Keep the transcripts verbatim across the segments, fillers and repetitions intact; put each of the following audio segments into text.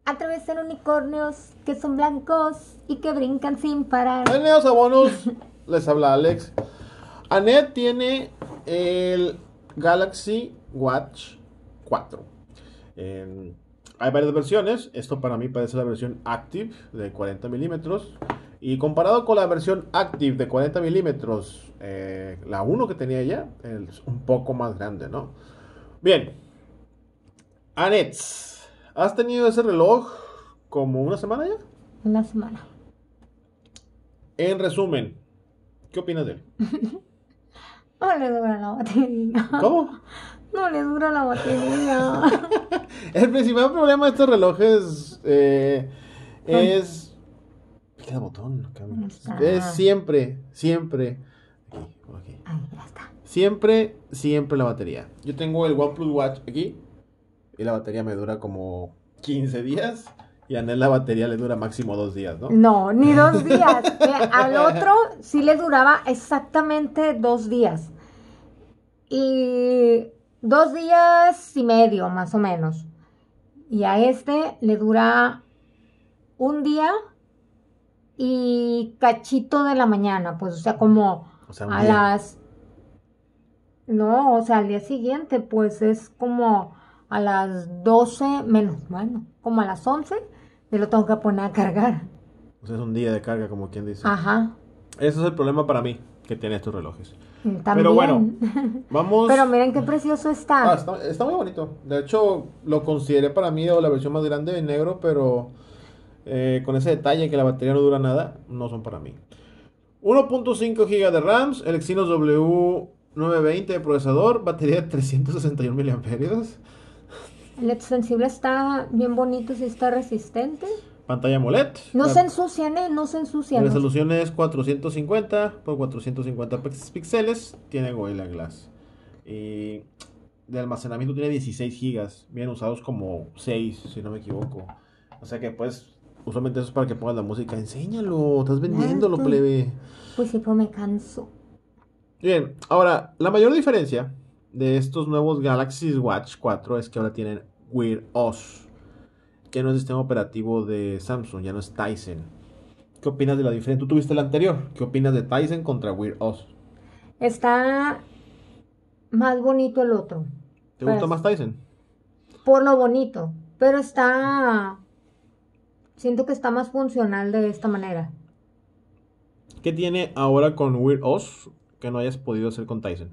Atraviesan unicornios que son blancos y que brincan sin parar. Bienvenidos a Bonus, les habla Alex. Anet tiene el Galaxy Watch cuatro. Eh, hay varias versiones. Esto para mí parece la versión Active de cuarenta milímetros. Y comparado con la versión Active de cuarenta milímetros, eh, la uno que tenía ya es un poco más grande, ¿no? Bien. Anet, ¿has tenido ese reloj como una semana ya? Una semana. En resumen, ¿qué opinas de él? No le dura la batería. ¿Cómo? No le dura la batería. El principal problema de estos relojes eh, es... Pica el botón. Es siempre, siempre... Aquí, por aquí. Ahí, ya está. Siempre, siempre la batería. Yo tengo el OnePlus Watch aquí y la batería me dura como quince días. Y a Anel la batería le dura máximo dos días, ¿no? No, ni dos días. Mira, al otro sí le duraba exactamente dos días. Y dos días y medio, más o menos. Y a este le dura un día y cachito de la mañana. Pues, o sea, como O sea, un a día. las... No, o sea, al día siguiente, pues es como a las doce menos, bueno, como a las once me lo tengo que poner a cargar. O sea, es un día de carga, como quien dice. Ajá. Ese es el problema para mí que tiene estos relojes. También. Pero bueno, vamos... Pero miren qué precioso está. Ah, está, está muy bonito. De hecho, lo consideré para mí o la versión más grande en negro, pero eh, con ese detalle que la batería no dura nada, no son para mí. uno punto cinco gigas de RAM, el Exynos W novecientos veinte de procesador, batería de trescientos sesenta y uno miliamperios, El extensible está bien bonito, sí está resistente. pantalla AMOLED. No la, se ensucian, ¿eh? No se la ensucian. ¿No? resolución es cuatrocientos cincuenta por cuatrocientos cincuenta pix- píxeles, tiene Gorilla Glass. Y de almacenamiento tiene dieciséis gigas, bien usados como seis, si no me equivoco. O sea que pues, usualmente eso es para que pongas la música. Enséñalo, estás vendiéndolo, Claro. plebe. Pues sí, pues me canso. Bien, ahora, la mayor diferencia de estos nuevos Galaxy Watch cuatro es que ahora tienen Wear O S, que no es el sistema operativo de Samsung, ya no es Tizen. ¿Qué opinas de la diferencia? Tú tuviste el anterior. ¿Qué opinas de Tizen contra Wear O S? Está más bonito el otro. ¿Te Pues, gusta más Tizen? por lo bonito. Pero está... Siento que está más funcional de esta manera. ¿Qué tiene ahora con Wear O S que no hayas podido hacer con Tizen?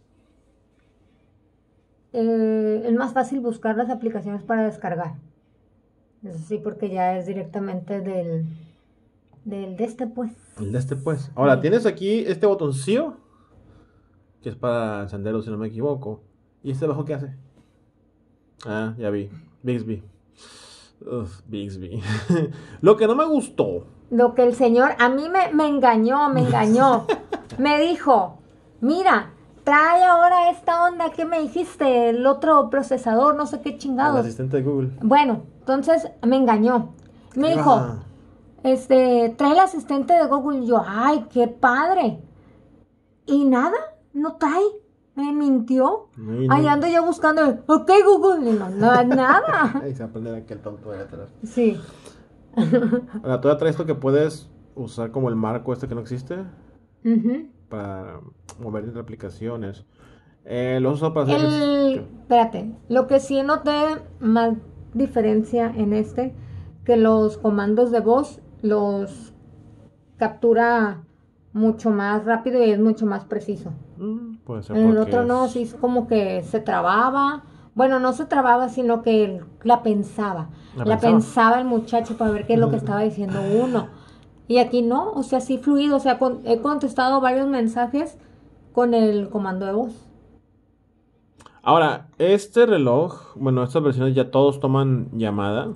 Eh, es más fácil buscar las aplicaciones para descargar. Eso sí, porque ya es directamente del... Del de este, pues. El de este pues. Ahora, Sí. tienes aquí este botoncillo, que es para encenderlo si no me equivoco. ¿Y este abajo qué hace? Ah, ya vi. Bixby. Uf, Bixby. Lo que no me gustó. Lo que el señor, a mí me, me engañó, me engañó. Me dijo, mira, trae ahora esta onda que me dijiste, el otro procesador, no sé qué El chingados. asistente de Google. Bueno, entonces me engañó. Me Ahí dijo, va. este, trae el asistente de Google. Y yo, ay, qué padre. Y nada, no trae. Me mintió. No, y no- Ahí ando yo buscando, ok, Google. Y no, no, nada. Ahí se aprende aquel tonto de atrás. Sí. Ahora, todavía trae esto que puedes usar como el marco este que no existe Ujú. para mover entre aplicaciones. Eh, lo uso para hacer... El, espérate, lo que sí noté más diferencia en este, que los comandos de voz los captura mucho más rápido y es mucho más preciso. Mm, puede ser En el porque otro no, es- sí es como que se trababa. Bueno, no se trababa, sino que él la pensaba. La La, pensaba. pensaba el muchacho para ver qué es lo que estaba diciendo uno. Y aquí no, o sea, sí fluido. O sea, con- he contestado varios mensajes con el comando de voz. Ahora, este reloj, bueno, estas versiones ya todos toman llamada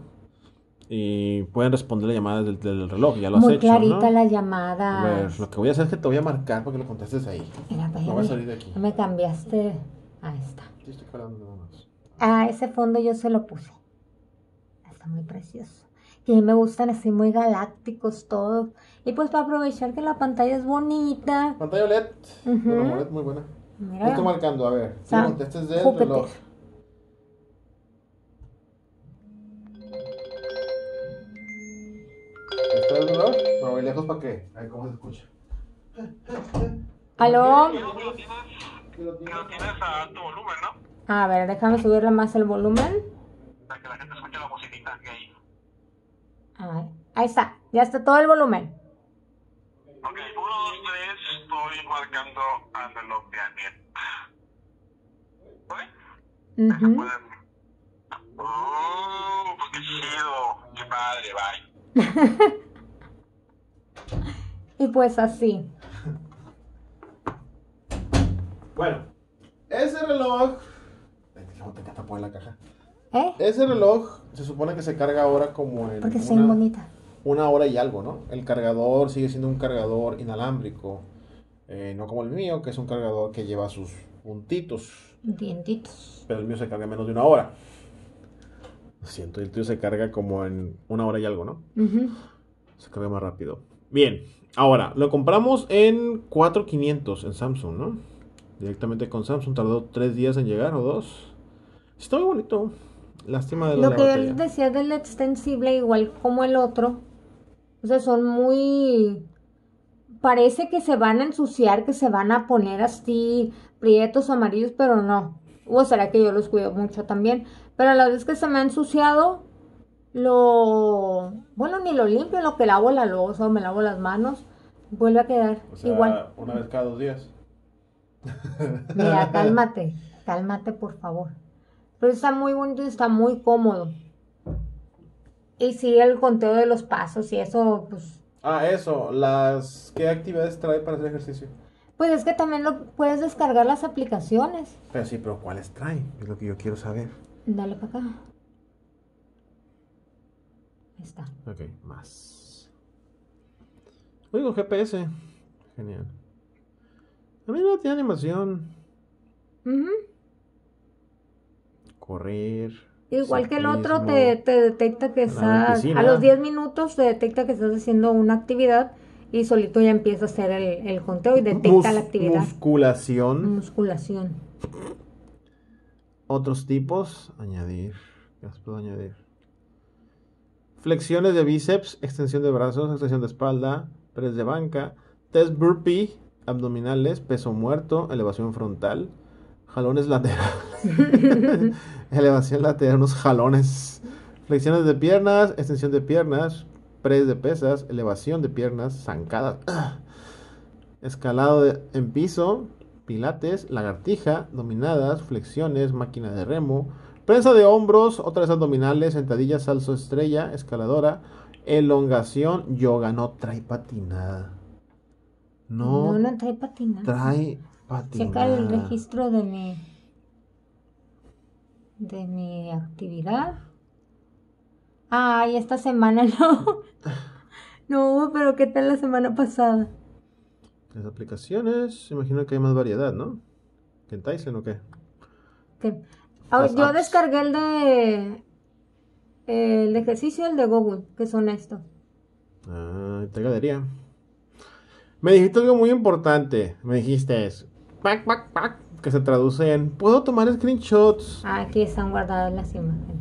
y pueden responder las llamadas del, del reloj, ya lo has Muy hecho, clarita ¿no? la A ver, llamada. lo que voy a hacer es que te voy a marcar para que lo contestes ahí. Mira, No voy a salir de aquí. me cambiaste. Ahí está. Sí, estoy jalando nada más. Ah, ese fondo yo se lo puse. Está muy precioso. Y a mí me gustan así muy galácticos todos. Y pues para aprovechar que la pantalla es bonita. Pantalla O L E D, Ujú. bueno, O L E D muy buena. Mira. Te estoy marcando, a ver, si San contestes del Júpiter. reloj. el reloj? Me voy lejos para qué. A ver cómo se escucha. ¿Aló? Que lo tienes, que lo tienes a alto volumen, ¿no? A ver, déjame subirle más el volumen. Para que la gente escuche la musiquita que hay. A ver, ahí está, ya está todo el volumen. Ok, uno, dos, tres, estoy marcando al reloj de Anet. ¿Ok? Ujú. Pueden... Oh, pues qué chido. Qué padre, bye. Y pues así. Bueno, ese reloj. ¿Cómo te encanta poner la caja? ¿Eh? Ese reloj se supone que se carga ahora como en Porque soy una, bonita. una hora y algo, ¿no? El cargador sigue siendo un cargador inalámbrico. Eh, no como el mío, que es un cargador que lleva sus puntitos. Dientitos. Pero el mío se carga en menos de una hora. Lo siento, el tuyo se carga como en una hora y algo, ¿no? Ujú. Se carga más rápido. Bien, ahora, lo compramos en cuatro mil quinientos en Samsung, ¿no? Directamente con Samsung, tardó tres días en llegar o dos. Está muy bonito. Lástima de Lo la que batería. él decía del extensible, igual como el otro, o sea, son muy... Parece que se van a ensuciar, que se van a poner así prietos o amarillos, pero no. O será que yo los cuido mucho también. Pero a la vez que se me ha ensuciado, lo... Bueno, ni lo limpio, lo que lavo la loza o me lavo las manos, vuelve a quedar O sea, igual. una vez cada dos días. Mira, cálmate, cálmate por favor. Pero está muy bonito y está muy cómodo. Y sí, el conteo de los pasos y eso, pues... Ah, eso, las ¿qué actividades trae para hacer ejercicio? Pues es que también lo puedes descargar las aplicaciones. Pero sí, pero ¿cuáles trae? Es lo que yo quiero saber. Dale para acá. Ahí está. Ok, más. Oigo, G P S. Genial. A mí no tiene animación. Ujú. Correr. Igual que el otro ciclismo. te, te detecta que La estás, piscina. a los diez minutos te detecta que estás haciendo una actividad y solito ya empieza a hacer el, el conteo y detecta Mus- la actividad. Musculación. Musculación. Otros tipos. Añadir. ¿Qué más puedo añadir? Flexiones de bíceps, extensión de brazos, extensión de espalda, press de banca, test burpee, abdominales, peso muerto, elevación frontal, jalones laterales, elevación lateral, unos jalones, flexiones de piernas, extensión de piernas, press de pesas, elevación de piernas, zancadas, escalado de- en piso, pilates, lagartija, dominadas, flexiones, máquina de remo, prensa de hombros, otras abdominales, sentadillas, salso estrella, escaladora, elongación, yoga. No trae patinada. No, No, no trae patina. trae Checa el patinada. registro de mi de mi actividad. Ay, esta semana no. No hubo, pero ¿qué tal la semana pasada? Las aplicaciones, imagino que hay más variedad, ¿no? ¿Que en Tyson o qué? ¿Qué? Ah, Las yo apps. descargué el de el de ejercicio y el de Google, que son estos. Ah, entregadería. Me dijiste algo muy importante. Me dijiste es, pac, pac, pac, que se traduce en ¿puedo tomar screenshots? Ah, aquí están guardadas las imágenes.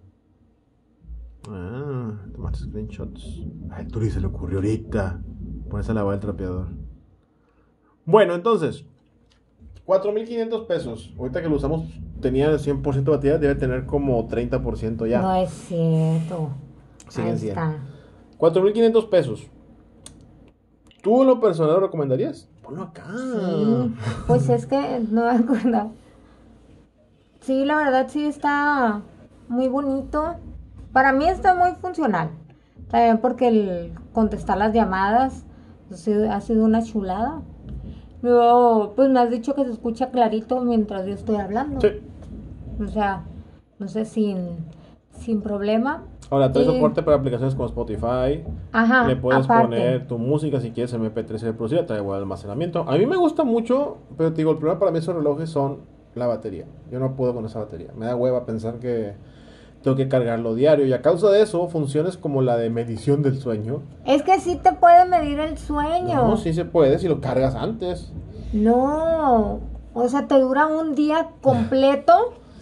Ah, tomar screenshots. A Héctor se le ocurrió ahorita ponerse a lavar el trapeador. Bueno, entonces, cuatro mil quinientos pesos. Ahorita que lo usamos, tenía cien por ciento de batería, debe tener como treinta por ciento ya. No es cierto. Siguen Ahí cien. está. cuatro mil quinientos pesos. ¿Tú en lo personal lo recomendarías? Ponlo acá. Sí, pues es que no me acuerdo. Sí, la verdad sí está muy bonito. Para mí está muy funcional. También porque el contestar las llamadas ha sido, ha sido una chulada. Luego, pues me has dicho que se escucha clarito mientras yo estoy hablando. Sí. O sea, no sé, sin, sin problema. Ahora, trae Y- soporte para aplicaciones como Spotify. Ajá, Le puedes aparte. poner tu música si quieres M P tres y reproducir, trae buen almacenamiento. A mí me gusta mucho, pero te digo, el problema para mí esos relojes son la batería. Yo no puedo con esa batería. Me da hueva pensar que tengo que cargarlo diario. Y a causa de eso, funciones como la de medición del sueño. Es que sí te puede medir el sueño. No, sí se puede si lo cargas antes. No, o sea, te dura un día completo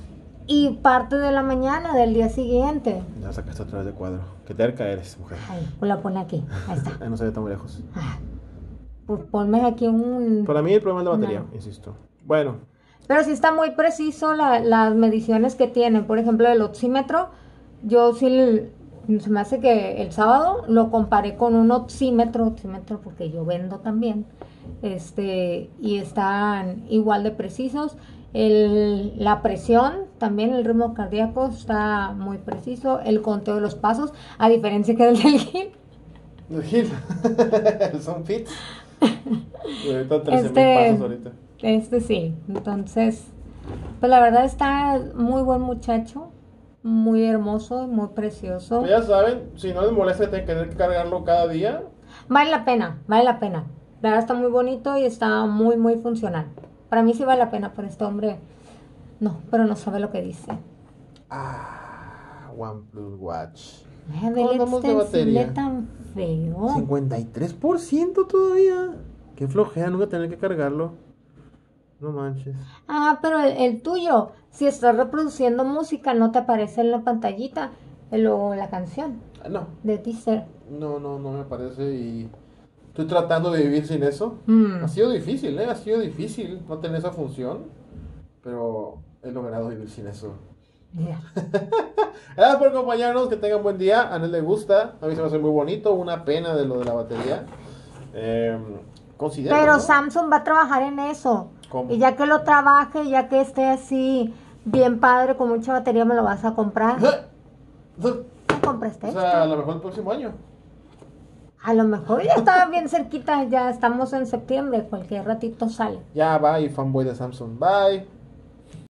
y parte de la mañana del día siguiente. Ya sacaste otra vez de cuadro. Qué terca eres, mujer. Ay, pues la pone aquí. Ahí está. Ahí no se ve tan muy lejos. Ah, pues ponme aquí un... Para mí el problema es la batería, No. insisto. Bueno, Pero sí está muy preciso la- las mediciones que tienen. Por ejemplo, el oxímetro, yo sí, l- se me hace que el sábado lo comparé con un oxímetro, oxímetro porque yo vendo también, este, y están igual de precisos. El, la presión, también el ritmo cardíaco está muy preciso. El conteo de los pasos, a diferencia que del del Gil. el Gil. Son fits. Ahorita trece mil Este- pasos ahorita. Este sí, entonces, pues la verdad está muy buen muchacho, muy hermoso, muy precioso. Pues ya saben, si no les molesta tener que cargarlo cada día, Vale la pena, vale la pena. La verdad está muy bonito y está muy, muy funcional. Para mí sí vale la pena, pero este hombre no, pero no sabe lo que dice. ah, OnePlus Watch. Ay, vele andamos de este batería? encele tan feo. cincuenta y tres por ciento todavía. Qué flojera nunca tener que cargarlo. No manches. Ah, pero el, el tuyo, si estás reproduciendo música, no te aparece en la pantallita el logo de la canción Ah, No, de Deezer. no, no, no me parece y estoy tratando de vivir sin eso. Mm. Ha sido difícil, ¿eh? Ha sido difícil no tener esa función, pero he logrado vivir sin eso. Mira. Gracias por acompañarnos, que tengan buen día. A Anel le gusta, a mí se me hace muy bonito, una pena de lo de la batería. Eh, considero, Pero ¿no? Samsung va a trabajar en eso. ¿Cómo? Y ya que lo trabaje, ya que esté así bien padre, con mucha batería, me lo vas a comprar. ¿No compraste O esto? sea, a lo mejor el próximo año. A lo mejor ya está bien cerquita, ya estamos en septiembre, cualquier ratito sale. Ya, bye, fanboy de Samsung. Bye.